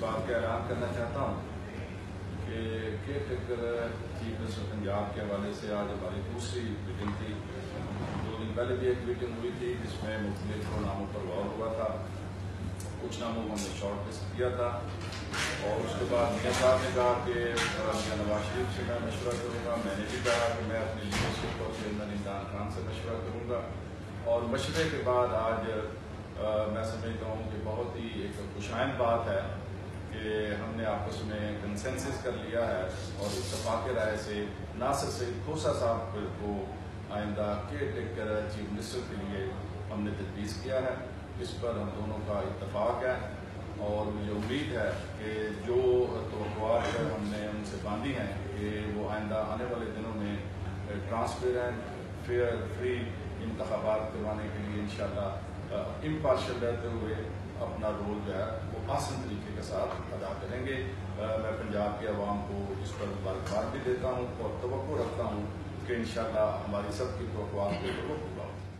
बात का ऐलान करना चाहता हूँ कि केयरटेकर चीफ मिनिस्टर पंजाब के हवाले से आज हमारी दूसरी मीटिंग थी। 2 दिन पहले भी एक मीटिंग हुई थी जिसमें मुख्तलिफ नामों पर गौर हुआ था। कुछ नामों को हमने शॉर्ट लिस्ट किया था और उसके बाद मियाँ साहब ने कहा कि मियाँ नवाज शरीफ से मैं मशवरा करूँगा। मैंने भी कहा कि मैं अपनी लीडरशिप और चेयरमैन इमरान खान से मशवरा करूँगा और मशवरे के बाद आज मैं समझता हूँ कि बहुत ही एक खुशाइन बात है कि हमने आपस में कंसेंसस कर लिया है और इत्तफाक राय से नासिर सईद खोसा साहब को आइंदा केयरटेकर चीफ मिनिस्टर के लिए हमने तजवीज़ किया है। इस पर हम दोनों का इत्तफाक है और मुझे उम्मीद है कि जो तवक्कुआत हमने उनसे बांधी हैं कि वो आइंदा आने वाले दिनों में ट्रांसपेरेंट, फेयर, फ्री इंतखाबात करवाने के लिए इंशाअल्लाह इम्पार्शल रहते हुए अपना रोल जो है वो आसान तरीके के साथ अदा करेंगे। मैं पंजाब के अवाम को इस पर मुबारकबाद भी देता हूँ और तवक्को रखता हूँ कि इंशाअल्लाह हमारी सबकी तवक्कुआत को पूरा होगा।